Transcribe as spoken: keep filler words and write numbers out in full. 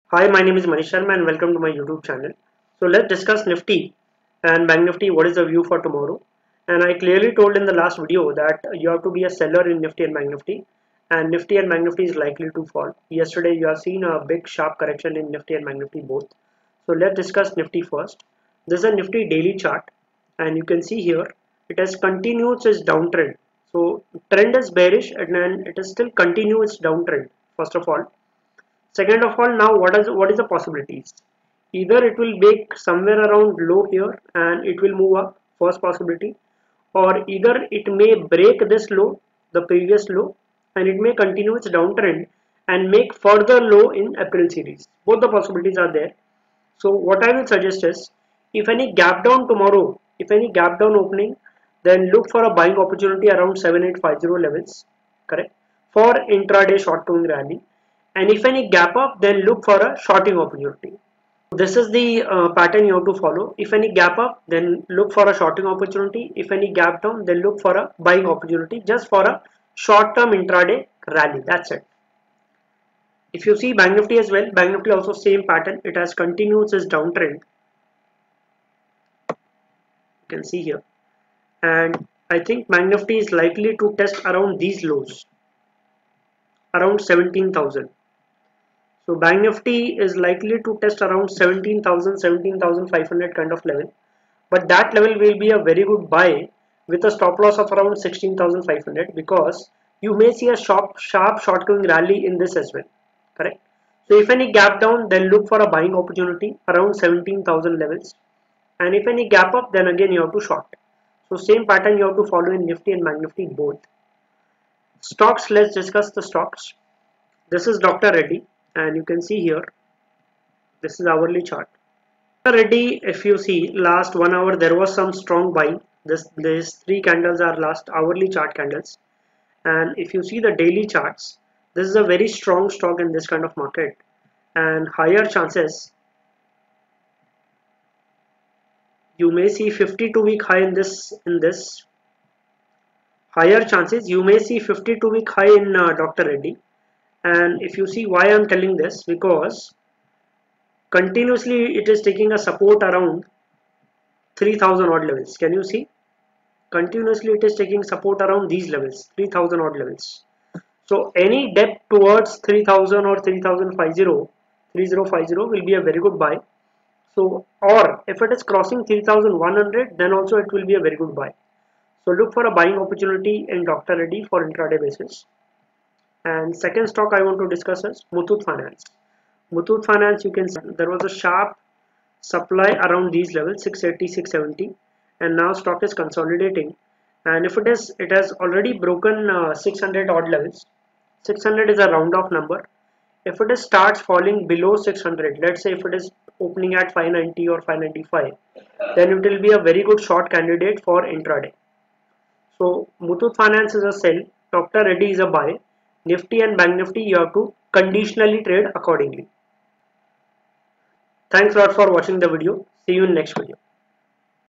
Hi, my name is Manish Sharma and welcome to my YouTube channel. So let's discuss Nifty and Bank Nifty. What is the view for tomorrow? And I clearly told in the last video that you have to be a seller in Nifty and Bank Nifty, and Nifty and Bank Nifty is likely to fall. Yesterday you have seen a big sharp correction in Nifty and Bank Nifty both. So let's discuss Nifty first. This is a Nifty daily chart, and you can see here it has continued its downtrend. So trend is bearish and then it is still continue its downtrend. First of all. Second of all, now what is what is the possibilities? Either it will make somewhere around low here and it will move up, first possibility, or either it may break this low, the previous low, and it may continue its downtrend and make further low in April series. Both the possibilities are there. So what I will suggest is, if any gap down tomorrow, if any gap down opening, then look for a buying opportunity around seven eight five zero levels, correct, for intraday short term rally. And if any gap up, then look for a shorting opportunity. This is the uh, pattern you have to follow. If any gap up, then look for a shorting opportunity. If any gap down, then look for a buying opportunity just for a short term intraday rally. That's it. If you see Bank Nifty as well, Bank Nifty also same pattern. It has continued its downtrend. You can see here. And I think Bank Nifty is likely to test around these lows, around seventeen thousand. So Bank Nifty is likely to test around seventeen thousand, seventeen thousand five hundred kind of level. But that level will be a very good buy with a stop loss of around sixteen thousand five hundred, because you may see a sharp, sharp short going rally in this as well. Correct. So if any gap down, then look for a buying opportunity around seventeen thousand levels. And if any gap up, then again you have to short. So same pattern you have to follow in Nifty and Bank Nifty both. Stocks, let's discuss the stocks. This is Doctor Reddy. And you can see here, this is hourly chart. Already, if you see last one hour, there was some strong buying. This these three candles are last hourly chart candles, and if you see the daily charts, this is a very strong stock in this kind of market, and higher chances you may see fifty-two week high in this in this higher chances you may see fifty-two week high in uh, Doctor Reddy. And if you see why I'm telling this, because continuously it is taking a support around three thousand odd levels. Can you see? Continuously it is taking support around these levels, three thousand odd levels. So any dip towards three thousand or three thousand fifty, three thousand fifty will be a very good buy. So, or if it is crossing three thousand one hundred, then also it will be a very good buy. So look for a buying opportunity in Doctor Reddy for intraday basis. And second stock I want to discuss is Muthoot Finance. Muthoot Finance, you can see there was a sharp supply around these levels, six eighty, six seventy, and now stock is consolidating. And if it is, it has already broken uh, six hundred odd levels. six hundred is a round off number. If it is starts falling below six hundred, let's say if it is opening at five ninety or five ninety-five, then it will be a very good short candidate for intraday. So Muthoot Finance is a sell, Doctor Reddy is a buy. Nifty and Bank Nifty you have to conditionally trade accordingly. Thanks a lot for watching the video. See you in next video.